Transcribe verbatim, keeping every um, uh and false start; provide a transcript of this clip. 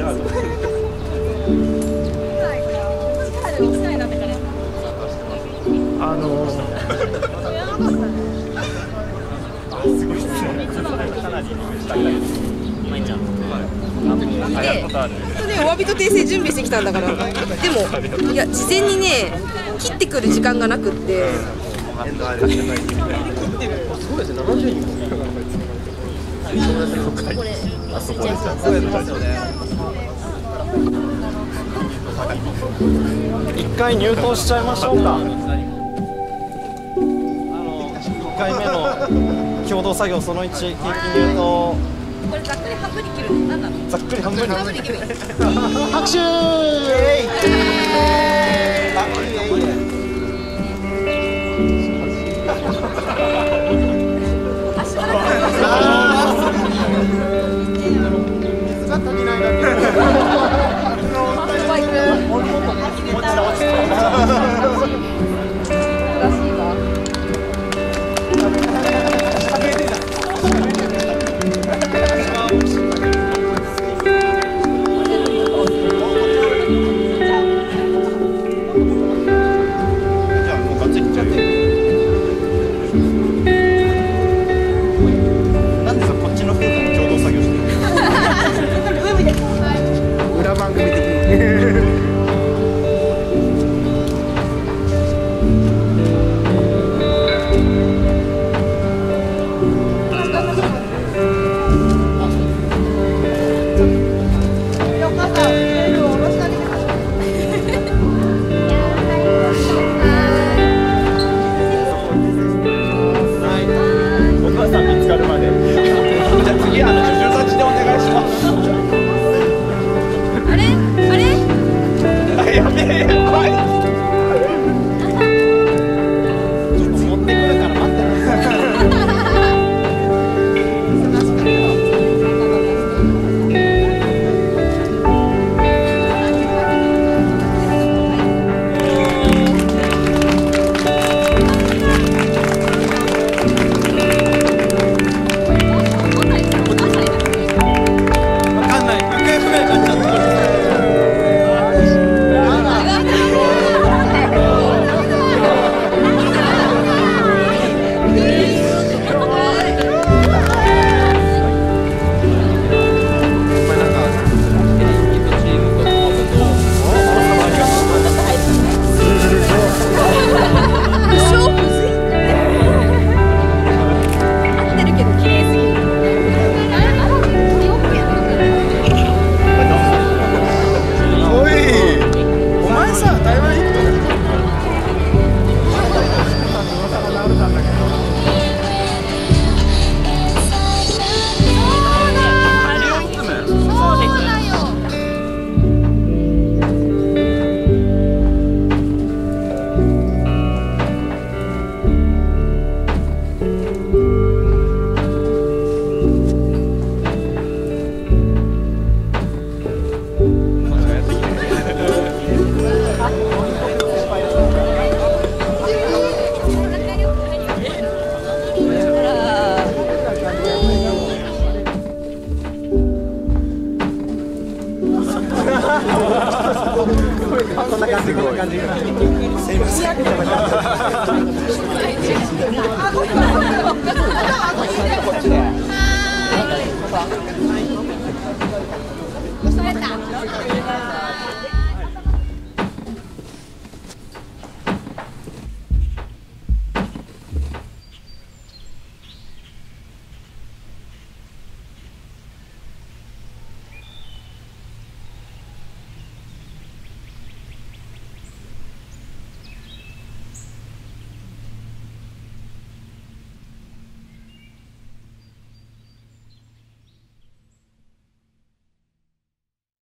あのー、すごいっすね。かなり下から。毎日。 で、本当ね、お詫びと訂正準備してきたんだから。でも、いや、事前にね、切ってくる時間がなくって。 すごいですね、ななじゅうにんも。これ、あそこですよね。一回入党しちゃいましょうか。いっかいめの共同作業そのいち、定期入党。 これざっくり半分に切るの、なんだろう。 ざっくり半分に。 半分に切る。 拍手。 こんな感じ、こんな感じ。すいません。こっちで。